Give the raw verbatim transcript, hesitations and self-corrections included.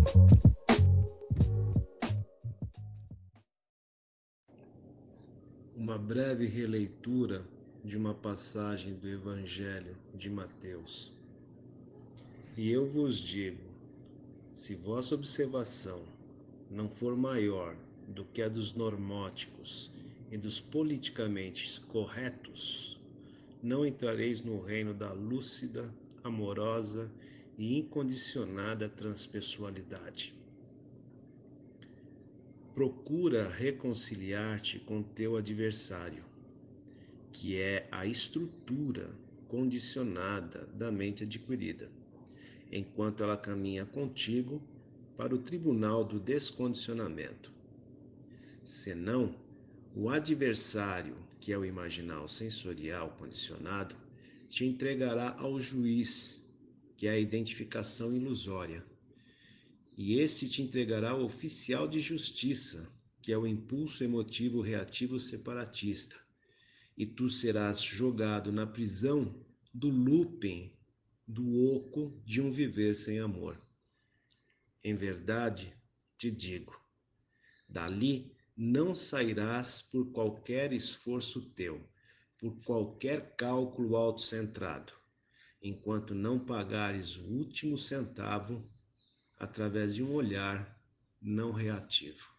Uma breve releitura de uma passagem do Evangelho de Mateus. E eu vos digo, se vossa observação não for maior do que a dos normóticos e dos politicamente corretos, não entrareis no reino da lúcida, amorosa e incondicionada transpessoalidade. Procura reconciliar-te com teu adversário, que é a estrutura condicionada da mente adquirida, enquanto ela caminha contigo para o tribunal do descondicionamento. Senão, o adversário, que é o imaginal sensorial condicionado, te entregará ao juiz, que é a identificação ilusória. E esse te entregará ao oficial de justiça, que é o impulso emotivo reativo separatista. E tu serás jogado na prisão do looping, do oco de um viver sem amor. Em verdade, te digo, dali não sairás por qualquer esforço teu, por qualquer cálculo autocentrado, enquanto não pagares o último centavo através de um olhar não reativo.